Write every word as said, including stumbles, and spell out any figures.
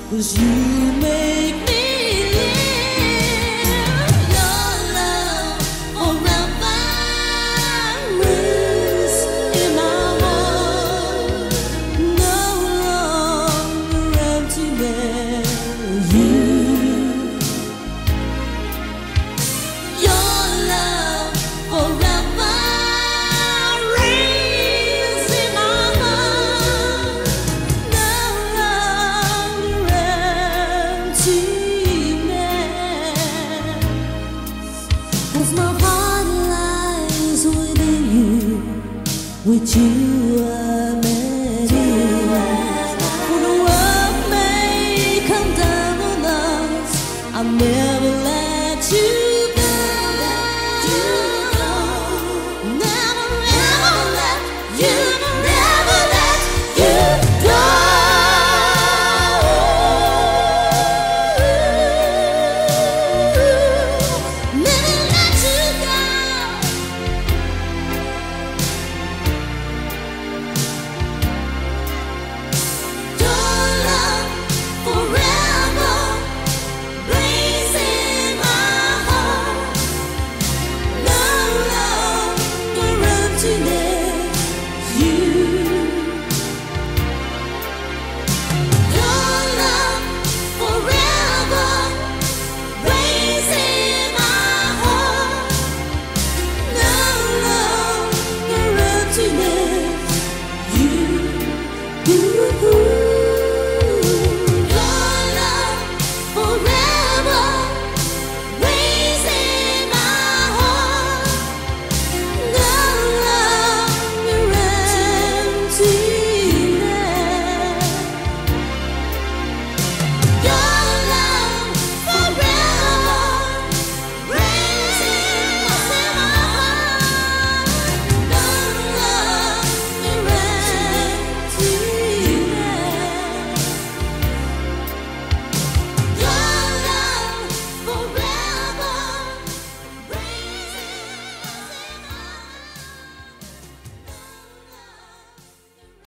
'cause you make me live. Your love forever lives in my heart, no longer emptiness. You, your love forever lives in my heart, no longer emptiness. 'Cause my heart lies within you, with you I'm at ease. For the world may come down on us, I'll never